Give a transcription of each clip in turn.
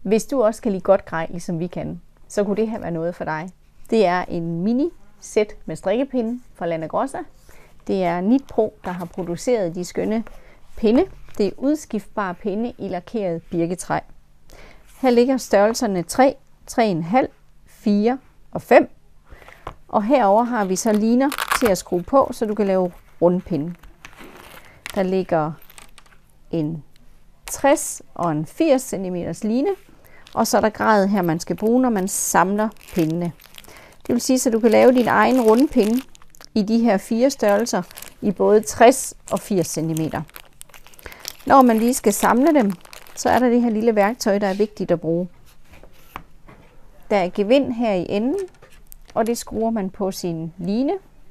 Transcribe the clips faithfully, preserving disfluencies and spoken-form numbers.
Hvis du også kan lide godt grej, ligesom vi kan, så kunne det her være noget for dig. Det er en mini-sæt med strikkepinde fra Lana Grossa. Det er Knit Pro, der har produceret de skønne pinde. Det er udskiftbare pinde i lakeret birketræ. Her ligger størrelserne tre, tre komma fem, fire og fem. Og herover har vi så liner til at skrue på, så du kan lave rundpinde. Der ligger en tres og en firs centimeter line, og så er der grad her, man skal bruge, når man samler pindene. Det vil sige, at du kan lave din egen rundpinde i de her fire størrelser i både tres og firs centimeter. Når man lige skal samle dem, så er der det her lille værktøj, der er vigtigt at bruge. Der er gevind her i enden, og det skruer man på sin line.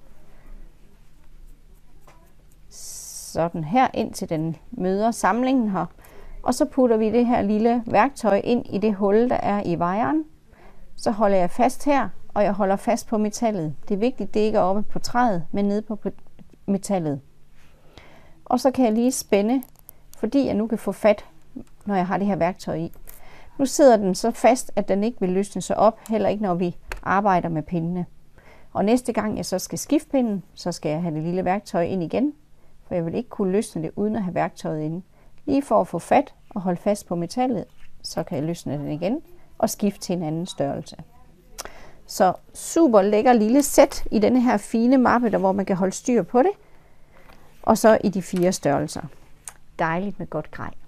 Sådan her, indtil den møder samlingen her. Og så putter vi det her lille værktøj ind i det hul, der er i vejeren. Så holder jeg fast her, og jeg holder fast på metallet. Det er vigtigt, det ikke er oppe på træet, men nede på metallet. Og så kan jeg lige spænde, fordi jeg nu kan få fat, når jeg har det her værktøj i. Nu sidder den så fast, at den ikke vil løsne sig op, heller ikke når vi arbejder med pindene. Og næste gang jeg så skal skifte pinden, så skal jeg have det lille værktøj ind igen, for jeg vil ikke kunne løsne det uden at have værktøjet inde. Lige for at få fat og holde fast på metallet, så kan jeg løsne den igen og skifte til en anden størrelse. Så super lækker lille sæt i denne her fine mappe, der hvor man kan holde styr på det. Og så i de fire størrelser. Dejligt med godt grej.